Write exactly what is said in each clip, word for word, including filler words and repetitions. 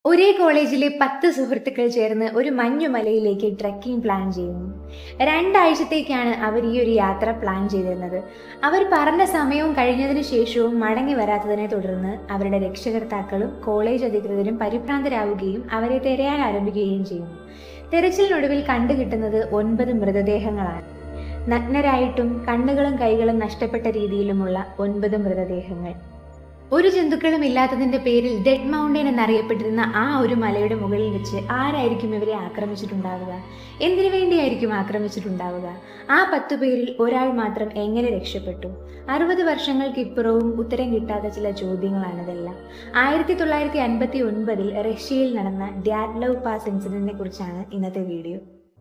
ഒരേ കോളേജിലെ പത്ത് സുഹൃത്തുക്കൾ ചേർന്ന് ഒരു മഞ്ഞുമലയിലേക്ക് ട്രെക്കിംഗ് പ്ലാൻ ചെയ്യുന്നു. രണ്ടാഴ്ചത്തേക്കാണ് അവർ ഈ ഒരു യാത്ര പ്ലാൻ ചെയ്തിരുന്നത്. അവർ പറഞ്ഞ സമയവും കഴിഞ്ഞതിന് ശേഷവും മടങ്ങി വരാത്തതിനെ തുടർന്ന് അവരുടെ രക്ഷകർത്താക്കളും കോളേജ് അധികൃതരും പരിഭ്രാന്തരാവുകയും അവരെ തിരയാൻ ആരംഭിക്കുകയും ചെയ്യുന്നു. തെരച്ചിലിനൊടുവിൽ കണ്ടുകിട്ടുന്നത് ഒൻപത് മൃതദേഹങ്ങളാണ്. നഗ്നരായിട്ടും കണ്ണുകളും കൈകളും നഷ്ടപ്പെട്ട രീതിയിലുമുള്ള ഒൻപത് മൃതദേഹങ്ങൾ. ഒരു ജന്തുക്കളും ഇല്ലാത്തതിന്റെ പേരിൽ ഡെഡ് മൗണ്ടൻ എന്നറിയപ്പെട്ടിരുന്ന ആ ഒരു മലയുടെ മുകളിൽ വെച്ച് ആരായിരിക്കും ഇവരെ ആക്രമിച്ചിട്ടുണ്ടാവുക? എന്തിനു വേണ്ടിയായിരിക്കും ആക്രമിച്ചിട്ടുണ്ടാവുക? ആ പത്തു പേരിൽ ഒരാൾ മാത്രം എങ്ങനെ രക്ഷപ്പെട്ടു? അറുപത് വർഷങ്ങൾക്ക് ഇപ്പുറവും ഉത്തരം കിട്ടാത്ത ചില ചോദ്യങ്ങളാണിതെല്ലാം. ആയിരത്തി തൊള്ളായിരത്തി അൻപത്തി ഒൻപതിൽ റഷ്യയിൽ നടന്ന ഡ്യാറ്റ്ലവ് പാസ് ഇൻസിഡന്റിനെ കുറിച്ചാണ് ഇന്നത്തെ വീഡിയോ.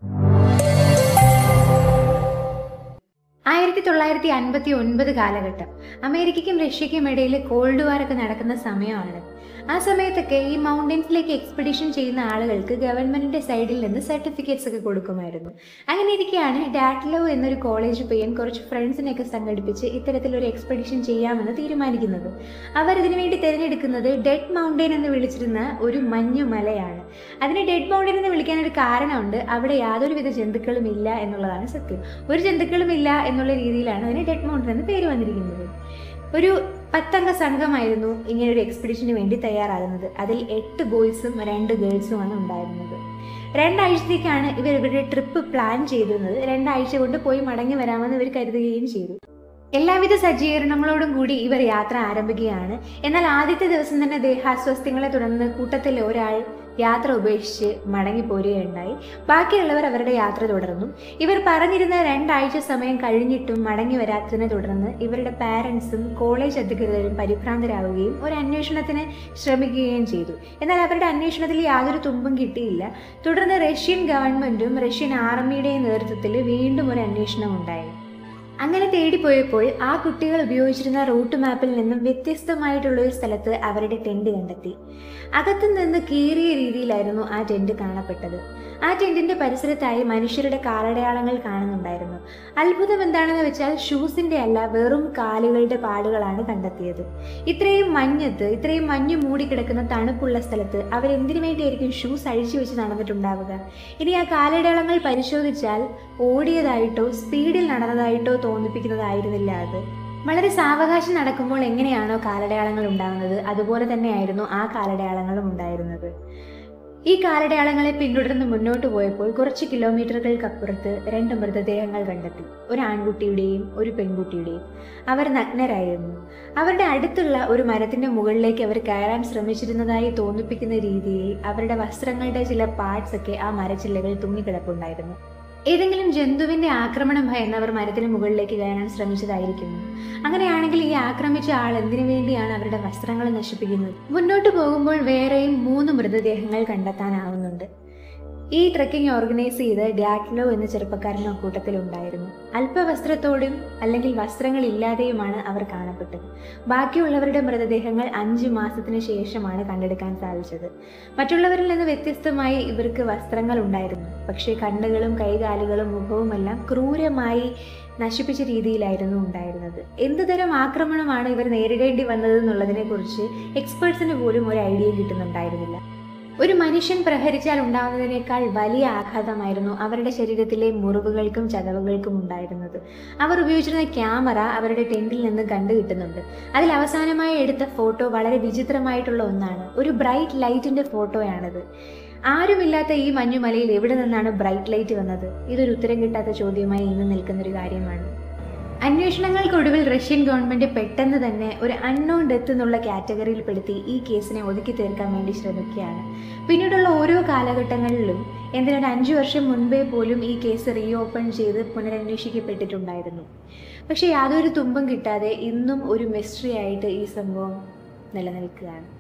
ആയിരത്തി തൊള്ളായിരത്തി അൻപത്തി ഒൻപത് കാലഘട്ടം. അമേരിക്കയ്ക്കും റഷ്യയ്ക്കും ഇടയിൽ കോൾഡ് വാർ ഒക്കെ നടക്കുന്ന സമയമാണ്. ആ സമയത്തൊക്കെ ഈ മൗണ്ടൻസിലേക്ക് എക്സ്പെഡിഷൻ ചെയ്യുന്ന ആളുകൾക്ക് ഗവൺമെന്റിന്റെ സൈഡിൽ നിന്ന് സർട്ടിഫിക്കറ്റ്സ് ഒക്കെ കൊടുക്കുമായിരുന്നു. അങ്ങനെ ഇരിക്കെയാണ് ഡാറ്റ്ലവ് എന്നൊരു കോളേജ് പയ്യൻ കുറച്ച് ഫ്രണ്ട്സിനെയൊക്കെ സംഘടിപ്പിച്ച് ഇത്തരത്തിലൊരു എക്സ്പെഡിഷൻ ചെയ്യാമെന്ന് തീരുമാനിക്കുന്നത്. അവർ ഇതിനുവേണ്ടി തിരഞ്ഞെടുക്കുന്നത് ഡെഡ് മൗണ്ടൻ എന്ന് വിളിച്ചിരുന്ന ഒരു മഞ്ഞുമലയാണ്. അതിനെ ഡെഡ് മൗണ്ടൻ എന്ന് വിളിക്കാനൊരു കാരണമുണ്ട്. അവിടെ യാതൊരുവിധ ജന്തുക്കളും ഇല്ല എന്നുള്ളതാണ് സത്യം. ഒരു ജന്തുക്കളും ഇല്ല എന്നുള്ള രീതിയിലാണ് അതിന് ഡെഡ് മൗണ്ടൻ എന്ന് പേര് വന്നിരിക്കുന്നത്. ഒരു പത്തംഗ സംഘമായിരുന്നു ഇങ്ങനെ ഒരു എക്സ്പെഡിഷന് വേണ്ടി തയ്യാറാകുന്നത്. അതിൽ എട്ട് ബോയ്സും രണ്ട് ഗേൾസുമാണ് ഉണ്ടായിരുന്നത്. രണ്ടാഴ്ചത്തേക്കാണ് ഇവർ ഇവരുടെ ട്രിപ്പ് പ്ലാൻ ചെയ്തിരുന്നത്. രണ്ടാഴ്ച കൊണ്ട് പോയി മടങ്ങി വരാമെന്ന് ഇവർ കരുതുകയും ചെയ്തു. എല്ലാവിധ സജ്ജീകരണങ്ങളോടും കൂടി ഇവർ യാത്ര ആരംഭിക്കുകയാണ്. എന്നാൽ ആദ്യത്തെ ദിവസം തന്നെ ദേഹാസ്വാസ്ഥ്യങ്ങളെ തുടർന്ന് കൂട്ടത്തിൽ ഒരാൾ യാത്ര ഉപേക്ഷിച്ച് മടങ്ങിപ്പോരുകയുണ്ടായി. ബാക്കിയുള്ളവർ അവരുടെ യാത്ര തുടർന്നു. ഇവർ പറഞ്ഞിരുന്ന രണ്ടാഴ്ച സമയം കഴിഞ്ഞിട്ടും മടങ്ങി വരാത്തതിനെ തുടർന്ന് ഇവരുടെ പാരൻസും കോളേജ് അധികൃതരും പരിഭ്രാന്തരാവുകയും ഒരു അന്വേഷണത്തിന് ശ്രമിക്കുകയും ചെയ്തു. എന്നാൽ അവരുടെ അന്വേഷണത്തിൽ യാതൊരു തുമ്പും കിട്ടിയില്ല. തുടർന്ന് റഷ്യൻ ഗവൺമെന്റും റഷ്യൻ ആർമിയുടെയും നേതൃത്വത്തിൽ വീണ്ടും ഒരു അന്വേഷണം ഉണ്ടായി. അങ്ങനെ തേടിപ്പോയപ്പോൾ ആ കുട്ടികൾ ഉപയോഗിച്ചിരുന്ന റൂട്ട് മാപ്പിൽ നിന്നും വ്യത്യസ്തമായിട്ടുള്ള ഒരു സ്ഥലത്ത് അവരുടെ ടെന്റ് കണ്ടെത്തി. അകത്തു നിന്ന് കീറിയ രീതിയിലായിരുന്നു ആ ടെന്റ് കാണപ്പെട്ടത്. ആ ടെന്റിന്റെ പരിസരത്തായി മനുഷ്യരുടെ കാലടയാളങ്ങൾ കാണുന്നുണ്ടായിരുന്നു. അത്ഭുതം എന്താണെന്ന് വെച്ചാൽ ഷൂസിന്റെ അല്ല, വെറും കാലുകളുടെ പാടുകളാണ് കണ്ടെത്തിയത്. ഇത്രയും മഞ്ഞത്ത്, ഇത്രയും മഞ്ഞ് മൂടിക്കിടക്കുന്ന തണുപ്പുള്ള സ്ഥലത്ത് അവരെന്തിനു വേണ്ടിയായിരിക്കും ഷൂസ് അഴിച്ചു വെച്ച് നടന്നിട്ടുണ്ടാവുക? ഇനി ആ കാലടയാളങ്ങൾ പരിശോധിച്ചാൽ ഓടിയതായിട്ടോ സ്പീഡിൽ നടന്നതായിട്ടോ തോന്നിപ്പിക്കുന്നതായിരുന്നില്ല അത്. വളരെ സാവകാശം നടക്കുമ്പോൾ എങ്ങനെയാണോ കാലടയാളങ്ങൾ ഉണ്ടാകുന്നത്, അതുപോലെ തന്നെയായിരുന്നു ആ കാലടയാളങ്ങളും ഉണ്ടായിരുന്നത്. ഈ കാലടയാളങ്ങളെ പിന്തുടർന്ന് മുന്നോട്ട് പോയപ്പോൾ കുറച്ച് കിലോമീറ്ററുകൾക്കപ്പുറത്ത് രണ്ട് മൃതദേഹങ്ങൾ കണ്ടെത്തി. ഒരു ആൺകുട്ടിയുടെയും ഒരു പെൺകുട്ടിയുടെയും. അവർ നഗ്നരായിരുന്നു. അവരുടെ അടുത്തുള്ള ഒരു മരത്തിന്റെ മുകളിലേക്ക് അവർ കയറാൻ ശ്രമിച്ചിരുന്നതായി തോന്നിപ്പിക്കുന്ന രീതിയിൽ അവരുടെ വസ്ത്രങ്ങളുടെ ചില പാർട്സ് ഒക്കെ ആ മരച്ചില്ലകൾ തൂങ്ങിക്കിടപ്പുണ്ടായിരുന്നു. ഏതെങ്കിലും ജന്തുവിന്റെ ആക്രമണം ഭയന്നവർ മരത്തിന് മുകളിലേക്ക് കയറാൻ ശ്രമിച്ചതായിരിക്കുന്നു. അങ്ങനെയാണെങ്കിൽ ഈ ആക്രമിച്ച ആൾ എന്തിനു വേണ്ടിയാണ് അവരുടെ വസ്ത്രങ്ങൾ നശിപ്പിക്കുന്നത്? മുന്നോട്ട് പോകുമ്പോൾ വേറെയും മൂന്ന് മൃതദേഹങ്ങൾ കണ്ടെത്താനാവുന്നുണ്ട്. ഈ ട്രെക്കിംഗ് ഓർഗനൈസ് ചെയ്ത് ഡ്യാറ്റ്ലവ് എന്ന ചെറുപ്പക്കാരനും കൂട്ടത്തിലുണ്ടായിരുന്നു. അല്പവസ്ത്രത്തോടും അല്ലെങ്കിൽ വസ്ത്രങ്ങളില്ലാതെയുമാണ് അവർ കാണപ്പെട്ടത്. ബാക്കിയുള്ളവരുടെ മൃതദേഹങ്ങൾ അഞ്ച് മാസത്തിന് ശേഷമാണ് കണ്ടെടുക്കാൻ സാധിച്ചത്. മറ്റുള്ളവരിൽ നിന്ന് വ്യത്യസ്തമായി ഇവർക്ക് വസ്ത്രങ്ങൾ ഉണ്ടായിരുന്നു. പക്ഷേ കണ്ണുകളും കൈകാലുകളും മുഖവുമെല്ലാം ക്രൂരമായി നശിപ്പിച്ച രീതിയിലായിരുന്നു ഉണ്ടായിരുന്നത്. എന്തുതരം ആക്രമണമാണ് ഇവർ നേരിടേണ്ടി വന്നത് എന്നുള്ളതിനെ കുറിച്ച് എക്സ്പേർട്സിന് പോലും ഒരു ഐഡിയ കിട്ടുന്നുണ്ടായിരുന്നില്ല. ഒരു മനുഷ്യൻ പ്രഹരിച്ചാൽ ഉണ്ടാകുന്നതിനേക്കാൾ വലിയ ആഘാതമായിരുന്നു അവരുടെ ശരീരത്തിലെ മുറിവുകൾക്കും ചതവുകൾക്കും ഉണ്ടായിരുന്നത്. അവർ ഉപയോഗിച്ചിരുന്ന ക്യാമറ അവരുടെ ടെന്റിൽ നിന്ന് കണ്ടുകിട്ടുന്നുണ്ട്. അതിൽ അവസാനമായി എടുത്ത ഫോട്ടോ വളരെ വിചിത്രമായിട്ടുള്ള ഒന്നാണ്. ഒരു ബ്രൈറ്റ് ലൈറ്റിന്റെ ഫോട്ടോയാണത്. ആരുമില്ലാത്ത ഈ മഞ്ഞുമലയിൽ എവിടെ നിന്നാണ് ബ്രൈറ്റ് ലൈറ്റ് വന്നത്? ഇതൊരു ഉത്തരം കിട്ടാത്ത ചോദ്യമായി ഇന്ന് നിൽക്കുന്നൊരു കാര്യമാണ്. അന്വേഷണങ്ങൾക്കൊടുവിൽ റഷ്യൻ ഗവൺമെന്റ് പെട്ടെന്ന് തന്നെ ഒരു അൺനോൺ ഡെത്ത് എന്നുള്ള കാറ്റഗറിയിൽപ്പെടുത്തി ഈ കേസിനെ ഒതുക്കി തീർക്കാൻ വേണ്ടി ശ്രമിക്കുകയാണ്. പിന്നീടുള്ള ഓരോ കാലഘട്ടങ്ങളിലും, എന്തിനൊരു അഞ്ചു വർഷം മുൻപേ പോലും ഈ കേസ് റീ ഓപ്പൺ ചെയ്ത് പുനരന്വേഷിക്കപ്പെട്ടിട്ടുണ്ടായിരുന്നു. പക്ഷെ യാതൊരു തുമ്പും കിട്ടാതെ ഇന്നും ഒരു മിസ്റ്ററി ആയിട്ട് ഈ സംഭവം നിലനിൽക്കുകയാണ്.